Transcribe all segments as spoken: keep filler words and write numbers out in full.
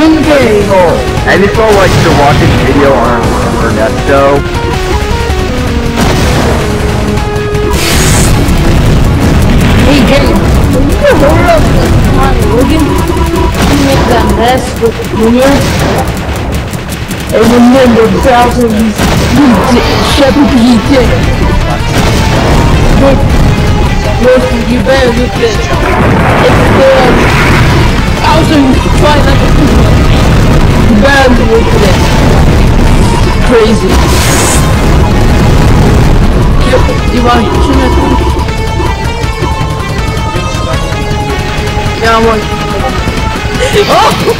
Okay. And if I like to watch this video on Ernesto. Hey, Jay, can you hold up on Logan? You make that mess with Junior? And remember, Bowser, you Shepherd, you did. Look, look, you better look at it. It's good. Bowser, you try not to do it. You better look at it. Crazy. You want to shoot it? Yeah, I want. Oh!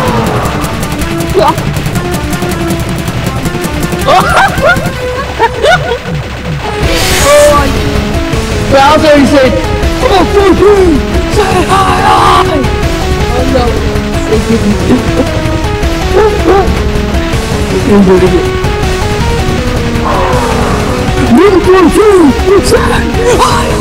Oh! Bowser said, "Oh, fuck you! Say hi, hi!" Oh no! You for you! Say hi,